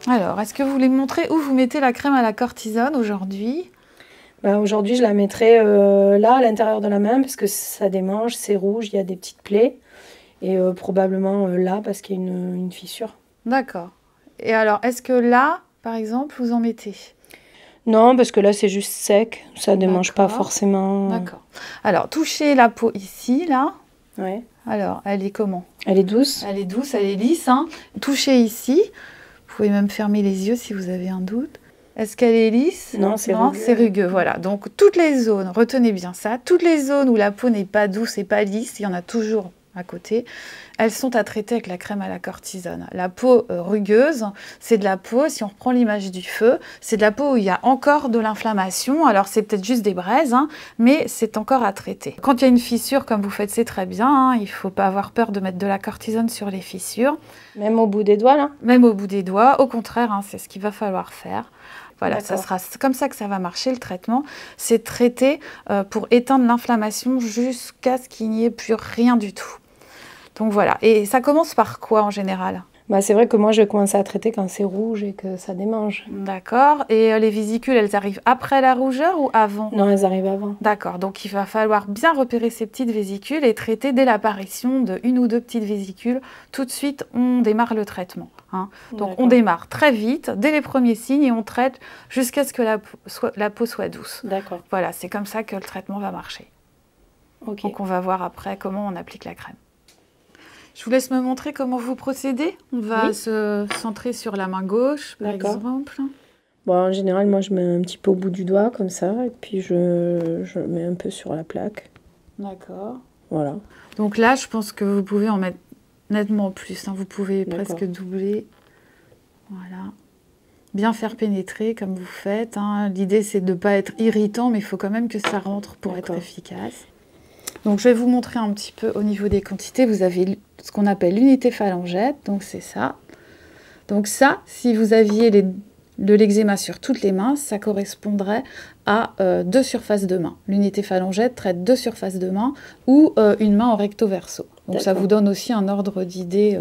Alors, est-ce que vous voulez me montrer où vous mettez la crème à la cortisone aujourd'hui? Aujourd'hui, je la mettrai là, à l'intérieur de la main, parce que ça démange, c'est rouge, il y a des petites plaies. Et probablement là, parce qu'il y a une fissure. D'accord. Et alors, est-ce que là, par exemple, vous en mettez? Non, parce que là, c'est juste sec. Ça ne démange pas forcément. D'accord. Alors, touchez la peau ici, là. Ouais. Alors, elle est comment? Elle est douce. Elle est douce, elle est lisse. Hein. Touchez ici. Vous pouvez même fermer les yeux si vous avez un doute. Est-ce qu'elle est lisse? Non, c'est rugueux. C'est rugueux, voilà. Donc, toutes les zones, retenez bien ça, toutes les zones où la peau n'est pas douce et pas lisse, il y en a toujours à côté, elles sont à traiter avec la crème à la cortisone. La peau rugueuse, c'est de la peau, si on reprend l'image du feu, c'est de la peau où il y a encore de l'inflammation. Alors, c'est peut-être juste des braises, hein, mais c'est encore à traiter. Quand il y a une fissure, comme vous faites, c'est très bien. Hein, il ne faut pas avoir peur de mettre de la cortisone sur les fissures. Même au bout des doigts, là? Même au bout des doigts. Au contraire, hein, c'est ce qu'il va falloir faire. Voilà, ça sera comme ça que ça va marcher, le traitement. C'est traiter pour éteindre l'inflammation jusqu'à ce qu'il n'y ait plus rien du tout. Donc voilà. Et ça commence par quoi en général? C'est vrai que moi, je vais commencer à traiter quand c'est rouge et que ça démange. D'accord. Et les vésicules, elles arrivent après la rougeur ou avant? Non, elles arrivent avant. D'accord. Donc il va falloir bien repérer ces petites vésicules et traiter dès l'apparition de une ou deux petites vésicules. Tout de suite, on démarre le traitement. Hein. Donc on démarre très vite, dès les premiers signes, et on traite jusqu'à ce que la peau soit douce. D'accord. Voilà, c'est comme ça que le traitement va marcher. Ok. Donc on va voir après comment on applique la crème. Je vous laisse me montrer comment vous procédez. On va se centrer sur la main gauche, par exemple. En général, moi, je mets un petit peu au bout du doigt, comme ça, et puis je mets un peu sur la plaque. D'accord. Voilà. Donc là, je pense que vous pouvez en mettre nettement plus. Hein. Vous pouvez presque doubler. Voilà. Bien faire pénétrer, comme vous faites. Hein. L'idée, c'est de ne pas être irritant, mais il faut quand même que ça rentre pour être efficace. Donc, je vais vous montrer un petit peu au niveau des quantités. Vous avez ce qu'on appelle l'unité phalangette, donc c'est ça. Donc ça, si vous aviez de l'eczéma sur toutes les mains, ça correspondrait à 2 surfaces de main. L'unité phalangette traite 2 surfaces de main ou une main en recto verso. Donc ça vous donne aussi un ordre d'idée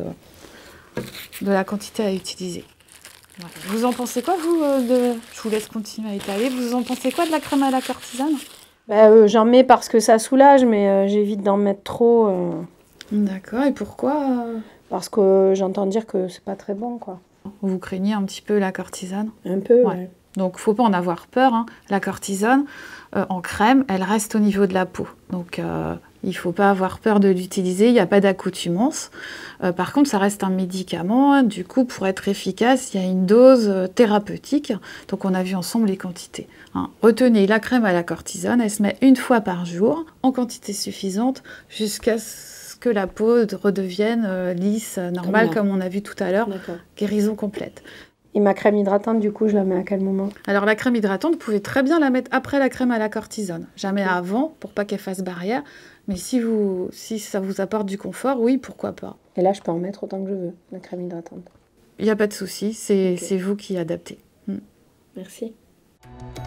de la quantité à utiliser. Voilà. Vous en pensez quoi, vous Je vous laisse continuer à étaler. Vous en pensez quoi de la crème à la cortisone? J'en mets parce que ça soulage, mais j'évite d'en mettre trop. D'accord, et pourquoi Parce que j'entends dire que c'est pas très bon, quoi. Vous craignez un petit peu la cortisone? Un peu, ouais. Donc, il ne faut pas en avoir peur. Hein. La cortisone, en crème, elle reste au niveau de la peau. Donc, il ne faut pas avoir peur de l'utiliser. Il n'y a pas d'accoutumance. Par contre, ça reste un médicament. Du coup, pour être efficace, il y a une dose thérapeutique. Donc, on a vu ensemble les quantités. Hein. Retenez, la crème à la cortisone, elle se met 1 fois par jour, en quantité suffisante, jusqu'à ce que la peau redevienne lisse, normale, comme on a vu tout à l'heure. Guérison complète. Et ma crème hydratante, du coup, je la mets à quel moment? Alors, la crème hydratante, vous pouvez très bien la mettre après la crème à la cortisone. Jamais avant, pour pas qu'elle fasse barrière. Mais si ça vous apporte du confort, oui, pourquoi pas. Et là, je peux en mettre autant que je veux, la crème hydratante. Il n'y a pas de souci, c'est vous qui adaptez. Merci.